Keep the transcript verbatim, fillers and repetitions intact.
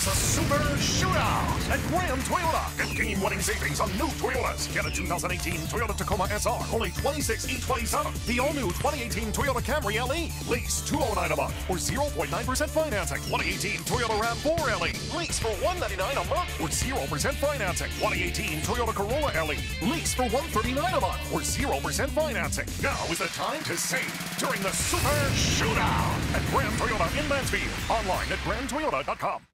It's a Super Shootout at Graham Toyota. Get game-winning savings on new Toyotas. Get a two thousand eighteen Toyota Tacoma S R, only twenty-six thousand eight hundred twenty-seven dollars. The all-new twenty eighteen Toyota Camry L E, lease two hundred nine dollars a month or zero point nine percent financing. twenty eighteen Toyota RAV four L E, lease for one hundred ninety-nine dollars a month or zero percent financing. twenty eighteen Toyota Corolla L E, lease for one hundred thirty-nine dollars a month or zero percent financing. Now is the time to save during the Super Shootout at Graham Toyota in Mansfield. Online at graham toyota dot com.